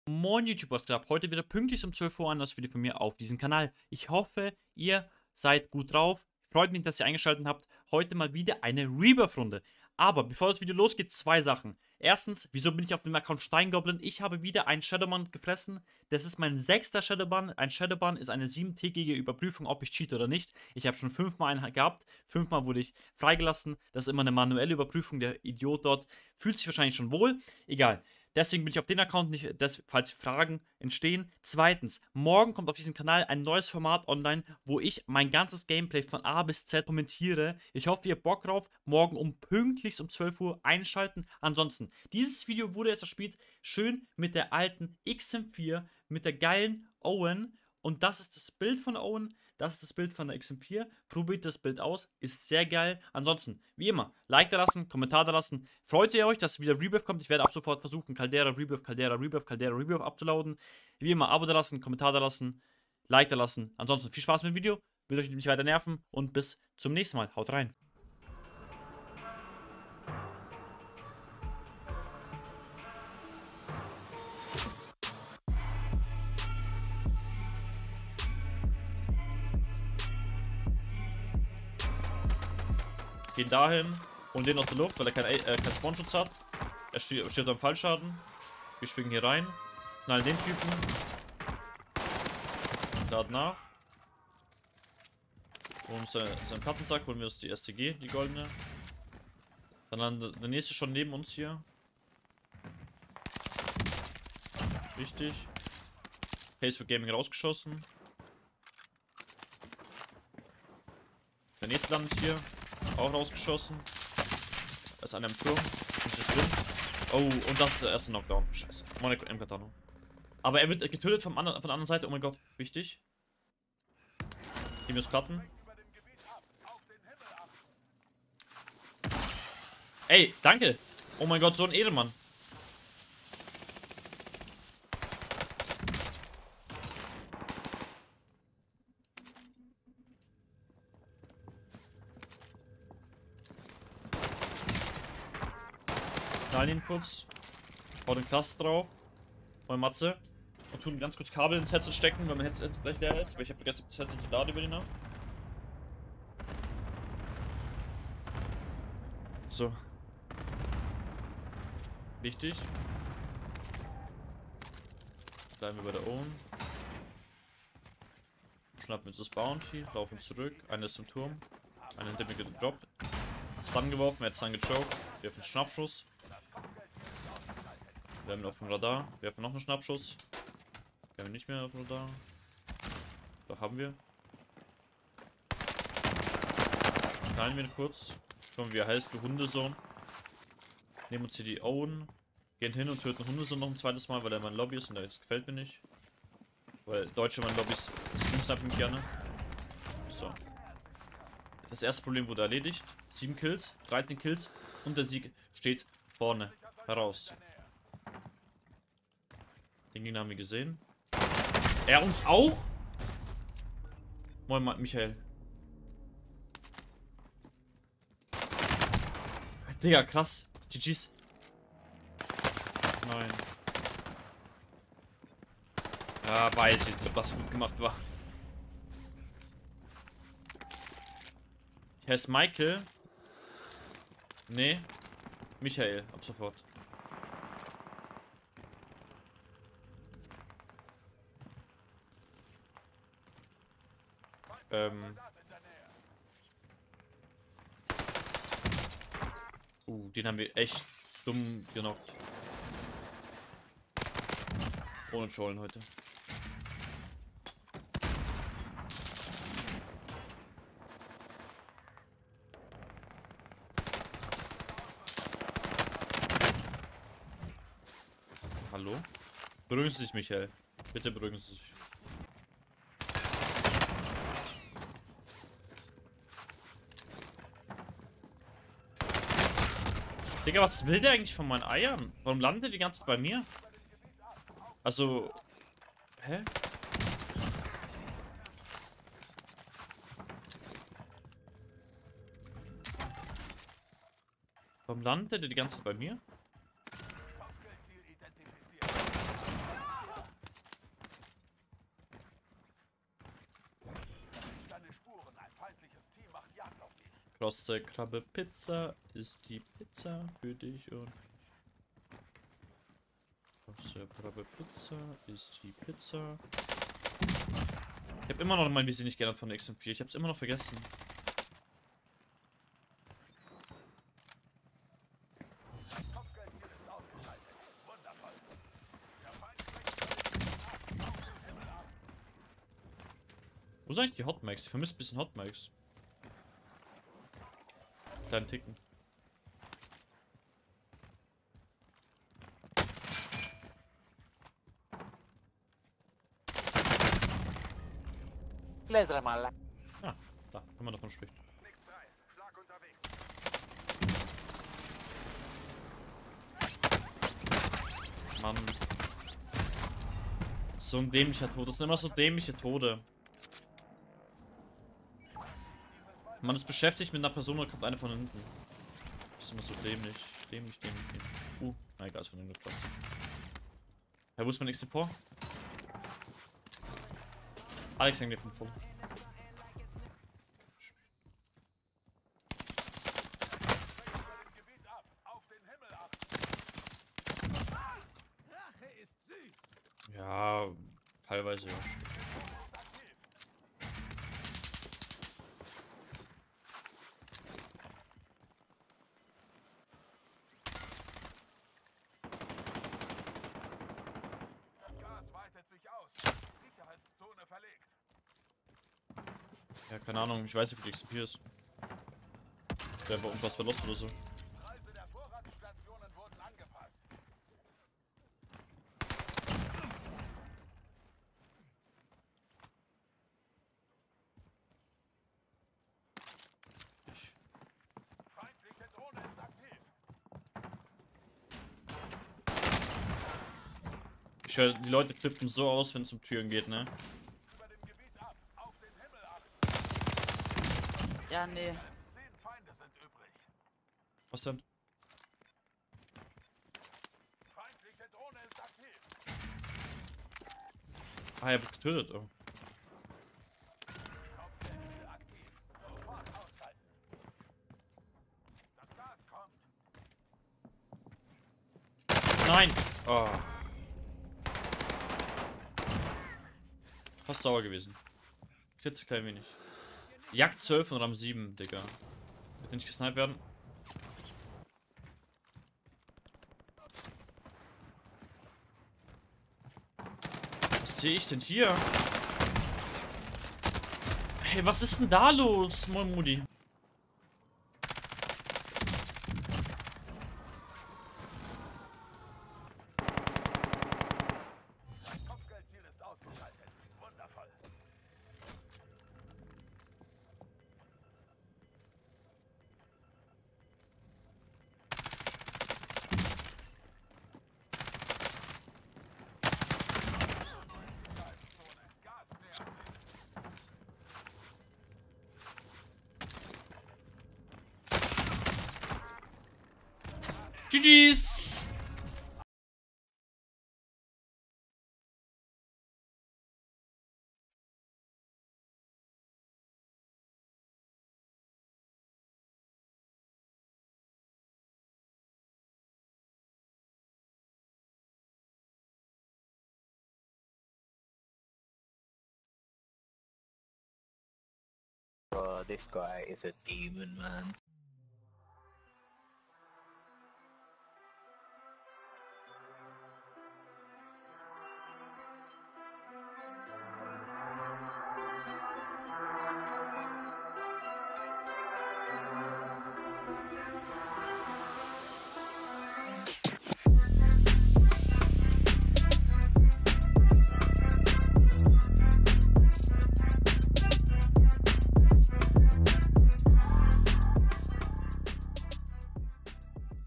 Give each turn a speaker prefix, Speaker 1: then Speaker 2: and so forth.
Speaker 1: Moin YouTube, was geht ab? Heute wieder pünktlich um 12 Uhr ein neues Video von mir auf diesem Kanal. Ich hoffe, ihr seid gut drauf. Freut mich, dass ihr eingeschaltet habt. Heute mal wieder eine Rebirth-Runde. Aber bevor das Video losgeht, zwei Sachen. Erstens, wieso bin ich auf dem Account Steingoblin? Ich habe wieder einen Shadowban gefressen. Das ist mein 6. Shadowban. Ein Shadowban ist eine 7-tägige Überprüfung, ob ich cheat oder nicht. Ich habe schon 5-mal einen gehabt. 5-mal wurde ich freigelassen. Das ist immer eine manuelle Überprüfung. Der Idiot dort fühlt sich wahrscheinlich schon wohl. Egal. Deswegen bin ich auf den Account nicht, falls Fragen entstehen. Zweitens, morgen kommt auf diesem Kanal ein neues Format online, wo ich mein ganzes Gameplay von A bis Z kommentiere. Ich hoffe, ihr habt Bock drauf. Morgen pünktlich um 12 Uhr einschalten. Ansonsten, dieses Video wurde jetzt erspielt, schön mit der alten XM4, mit der geilen Owen. Und das ist das Bild von Owen. Das ist das Bild von der XM4. Probiert das Bild aus. Ist sehr geil. Ansonsten, wie immer, Like da lassen, Kommentar da lassen. Freut ihr euch, dass wieder Rebirth kommt? Ich werde ab sofort versuchen, Caldera Rebirth abzuladen. Wie immer, Abo da lassen, Kommentar da lassen, Like da lassen. Ansonsten, viel Spaß mit dem Video. Will euch nicht weiter nerven. Und bis zum nächsten Mal. Haut rein. Gehen dahin und den aus der Luft, weil er keinen Spawnschutz hat. Er steht am Fallschaden. Wir schwingen hier rein. Knallen den Typen. Laden nach. Und seinen Plattensack holen wir uns die STG, die goldene. Dann der nächste schon neben uns hier. Wichtig. Pace for Gaming rausgeschossen. Der nächste landet hier. Auch rausgeschossen. Da ist einer im Turm. Nicht so schlimm. Oh, und das ist der erste Knockdown. Scheiße. Meine M-Katano. Aber er wird getötet von der anderen Seite. Oh mein Gott. Wichtig. Gehen wir uns Platten. Ey, danke. Oh mein Gott, so ein Edelmann. Knallen ihn kurz. Hau den Cluster drauf. Hol Matze. Und tun ganz kurz Kabel ins Headset stecken, weil mein Headset gleich leer ist. Weil ich habe vergessen, das Headset zu laden über die Nacht. So. Wichtig. Bleiben wir bei der Own. Schnappen uns das Bounty. Laufen zurück. Einer ist im Turm. Einer hinter mir gedroppt. Stun geworfen. Er hat Stun gechoked. Wir haben einen Schnappschuss. Wir haben ihn auf dem Radar. Wir haben noch einen Schnappschuss. Wir haben ihn nicht mehr auf dem Radar. Doch haben wir. Knallen wir ihn kurz. Schauen, wie er heißt. Du Hundesohn. Nehmen uns hier die Owen. Gehen hin und töten Hundesohn noch ein zweites Mal, weil er mein Lobby ist und das gefällt mir nicht. Weil Deutsche mein Lobbys streamen nicht gerne. So. Das erste Problem wurde erledigt. 7 Kills, 13 Kills und der Sieg steht vorne heraus. Den Gegner haben wir gesehen. Er uns auch? Moin, Michael. Digga, krass. GG's. Nein. Ja, weiß jetzt, ob das gut gemacht war. Heißt Michael? Nee. Michael, ab sofort. Den haben wir echt dumm genockt. Ohne Trollen heute. Hallo? Beruhigen Sie sich, Michael. Bitte beruhigen Sie sich. Digga, was will der eigentlich von meinen Eiern? Warum landet der die ganze Zeit bei mir? Also... Hä? Warum landet der die ganze Zeit bei mir? Krosse Krabbe Pizza ist die Pizza für dich und Krosse Krabbe Pizza ist die Pizza. Ich habe immer noch mein Visier nicht geändert von der XM4. Ich habe es immer noch vergessen. Wo sind eigentlich die Hotmax? Ich vermisse ein bisschen Hotmax. Kleinen Ticken. Ah, da, wenn man davon spricht. Mann. So ein dämlicher Tod. Das sind immer so dämliche Tode. Man ist beschäftigt mit einer Person und kommt eine von hinten. Das ist immer so dämlich. Dämlich. Na egal, ist von dem Platz. Ja, wo ist mein nächster vor? Alex hängt dir von vor. Ja, teilweise ja. Ja, keine Ahnung, ich weiß nicht, wie die XP ist. Der war irgendwas verlost oder so. Ich höre, die Leute flippen so aus, wenn es um Türen geht, ne?
Speaker 2: Ja, nee.
Speaker 1: Was denn? Ah, er wird getötet. Oh. Nein! Oh. Fast sauer gewesen. Klitzeklein wenig. Jagd 12 und Ram 7, Digga. Wird nicht gesniped werden. Was sehe ich denn hier? Hey, was ist denn da los, Moin Mudi? GG's!
Speaker 3: Bro, this guy is a demon, man.